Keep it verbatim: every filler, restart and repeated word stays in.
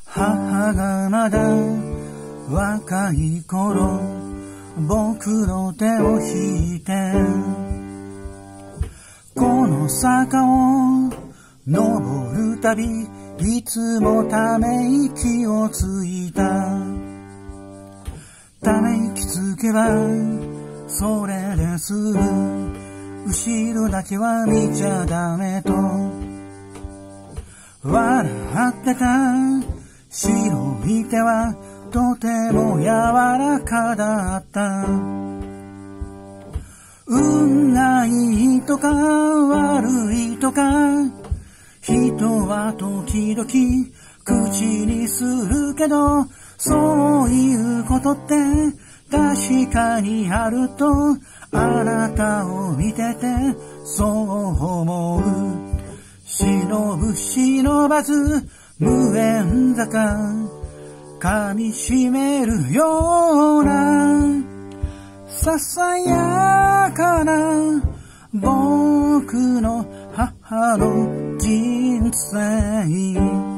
母がまだ若い頃、僕の手を引いてこの坂を登るたび、いつもため息をついた。ため息つけばそれで済む、後ろだけは見ちゃダメと笑ってた。白い手はとても柔らかだった。運がいいとか悪いとか、人は時々口にするけど、そういうことって確かにあると、あなたを見ててそう思う。忍ぶ忍ばず無縁坂、噛みしめるようなささやかな僕の母の人生。